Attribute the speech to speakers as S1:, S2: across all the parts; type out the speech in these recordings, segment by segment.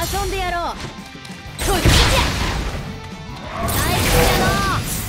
S1: 遊んでやろう。こっちじゃ。ナイスじゃの。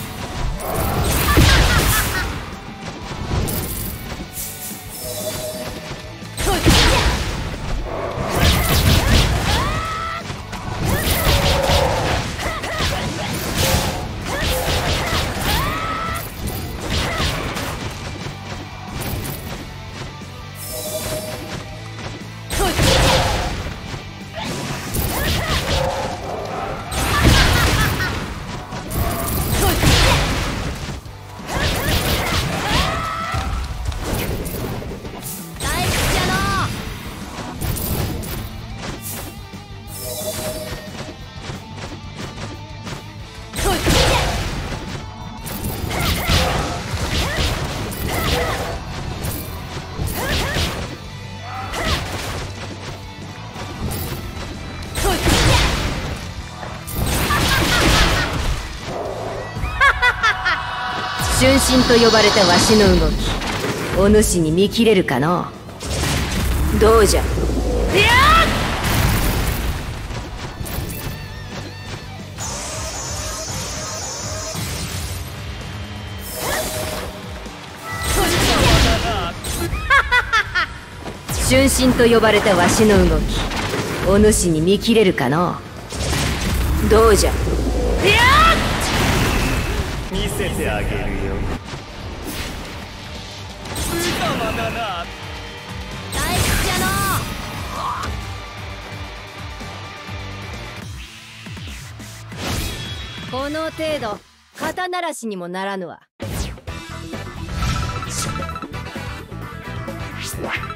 S1: 瞬身と呼ばれたわしの動き、お主に見切れるかの。どうじゃ。いや瞬身と呼ばれたわしの動き、お主に見切れるかの。どうじゃ。いや
S2: 見せてあげるよ。無様だな。
S1: ナイスじゃの。この程度肩慣らしにもならぬわ。